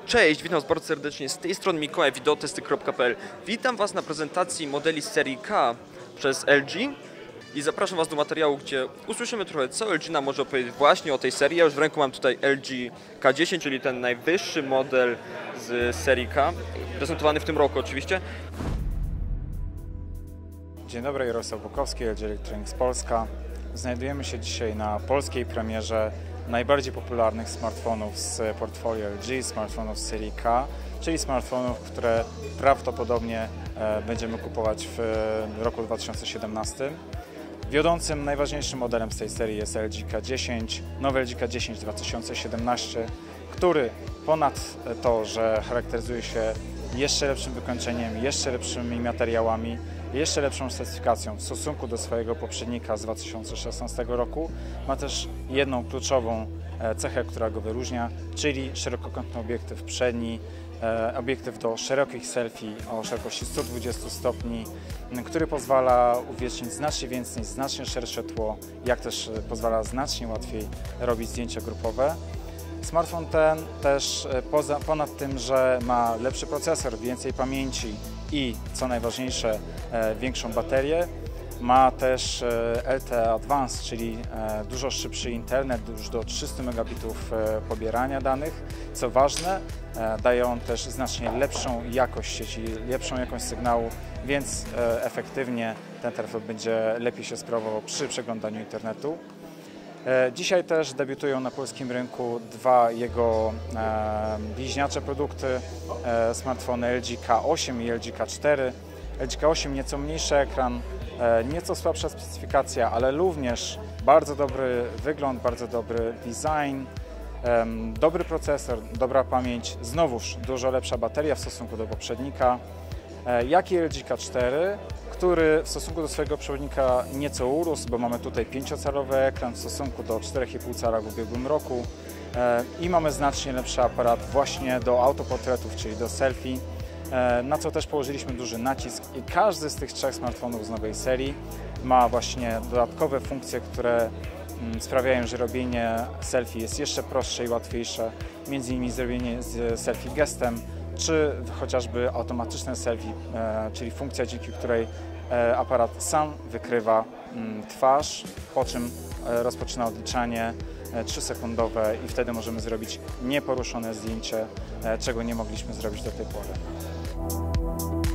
Cześć, witam Was bardzo serdecznie, z tej strony Mikołaj, wideotesty.pl. Witam Was na prezentacji modeli serii K przez LG i zapraszam Was do materiału, gdzie usłyszymy trochę, co LG nam może opowiedzieć właśnie o tej serii. Ja już w ręku mam tutaj LG K10, czyli ten najwyższy model z serii K, prezentowany w tym roku oczywiście. Dzień dobry, Jarosław Bukowski, LG Electronics Polska. Znajdujemy się dzisiaj na polskiej premierze najbardziej popularnych smartfonów z portfolio LG, smartfonów z serii K, czyli smartfonów, które prawdopodobnie będziemy kupować w roku 2017. Wiodącym, najważniejszym modelem z tej serii jest LG K10, nowy LG K10 2017, który ponad to, że charakteryzuje się jeszcze lepszym wykończeniem, jeszcze lepszymi materiałami, jeszcze lepszą specyfikacją w stosunku do swojego poprzednika z 2016 roku, ma też jedną kluczową cechę, która go wyróżnia, czyli szerokokątny obiektyw przedni, obiektyw do szerokich selfie o szerokości 120 stopni, który pozwala uwiecznić znacznie więcej, znacznie szersze tło, jak też pozwala znacznie łatwiej robić zdjęcia grupowe. Smartfon ten też ponad tym, że ma lepszy procesor, więcej pamięci i co najważniejsze większą baterię, ma też LTE Advanced, czyli dużo szybszy internet, już do 300 megabitów pobierania danych. Co ważne, daje on też znacznie lepszą jakość sieci, lepszą jakość sygnału, więc efektywnie ten telefon będzie lepiej się sprawował przy przeglądaniu internetu. Dzisiaj też debiutują na polskim rynku dwa jego bliźniacze produkty, smartfony LG K8 i LG K4. LG K8 nieco mniejszy ekran, nieco słabsza specyfikacja, ale również bardzo dobry wygląd, bardzo dobry design, dobry procesor, dobra pamięć, znowuż dużo lepsza bateria w stosunku do poprzednika, jak i LG K4, który w stosunku do swojego przewodnika nieco urósł, bo mamy tutaj 5-calowy ekran w stosunku do 4,5 cala w ubiegłym roku i mamy znacznie lepszy aparat właśnie do autoportretów, czyli do selfie, na co też położyliśmy duży nacisk i każdy z tych trzech smartfonów z nowej serii ma właśnie dodatkowe funkcje, które sprawiają, że robienie selfie jest jeszcze prostsze i łatwiejsze, między innymi zrobienie selfie gestem, czy chociażby automatyczne selfie, czyli funkcja, dzięki której aparat sam wykrywa twarz, po czym rozpoczyna odliczanie 3-sekundowe i wtedy możemy zrobić nieporuszone zdjęcie, czego nie mogliśmy zrobić do tej pory.